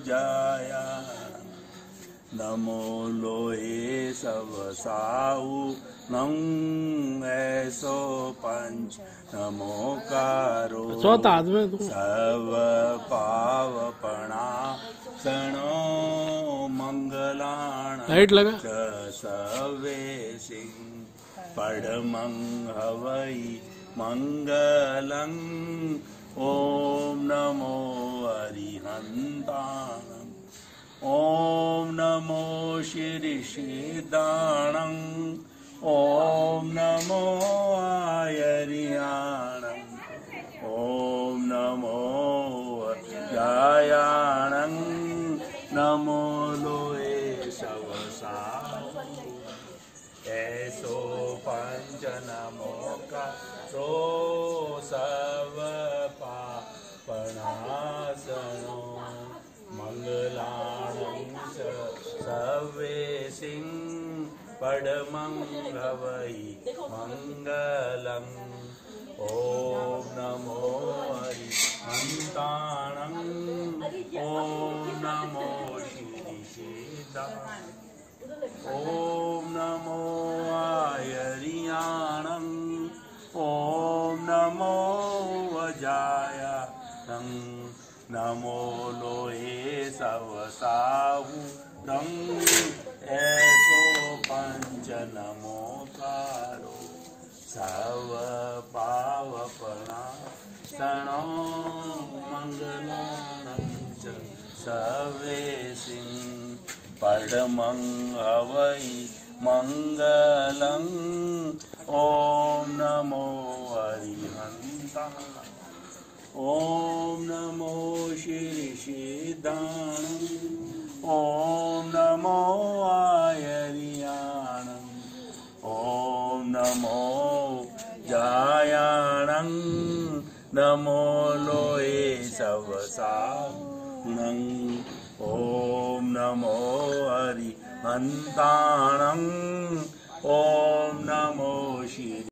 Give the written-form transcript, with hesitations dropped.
जाया नमो लोहे सब साहु नंग ऐसो पंच नमो कारो सब पावपणा सणो मंगलाण सवे सिंह पड़मंग हवई मंगलं ओम नमो अरिहंताणं ओम नमो शिरिषिदाणं ओम नमो आयरियाणं ओम नमो जायाणं नमो लोए सवसा ऐसो पंच नमो का रो सब पापनासनो मंगलाणं सवे सिंह पड़मंग हवई मंगलं ओम नमो हरिहंताणं ओम नमो शिरिषिदाणं ओम नमो आयरियाणं ओम नमो वजायाणं नमो लोहे सवसाहु रंग ऐसो पंच नमो कारो सव पावपणा सणो मंगलाणं सवे सिंह पड़मंग हवई मंगलं ओम नमो अरिहंताणं ओम नमो शिरिषिदाणं ओम नमो आयरियाणं ओम नमो जायाणं नमो लोए सवसाणं ओम नमो हरिहंताणं ओम नमो शिव